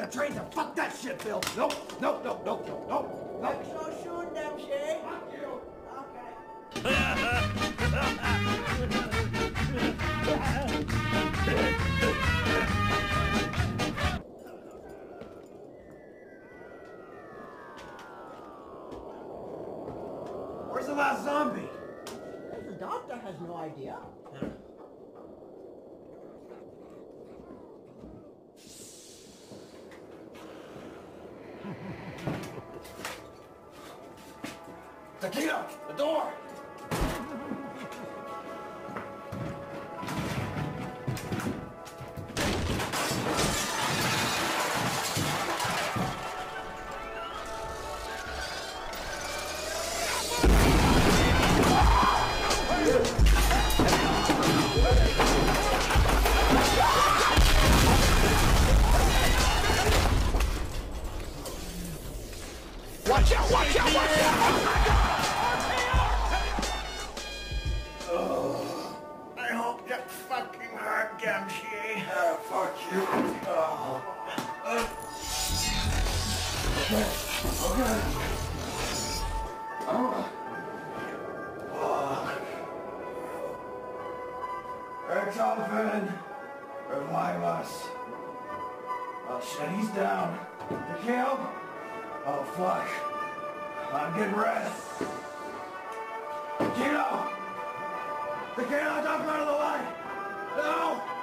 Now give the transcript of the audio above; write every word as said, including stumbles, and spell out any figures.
the trains and fuck that shit, Bill. Nope, nope, nope, nope, nope, nope. Not so soon, Dempsey. Fuck you. Where's the last zombie? The doctor has no idea. Taquito, the door! Watch out, watch out, watch out! I hope that fucking hurt, Dempsey. Uh, fuck you. Oh. Uh. Okay. Okay. Oh. Oh. Exalted, revive us. Oh shit, he's down. The kill? Oh fuck. I'm getting red. Kino! The Kino, don't go to the light! No!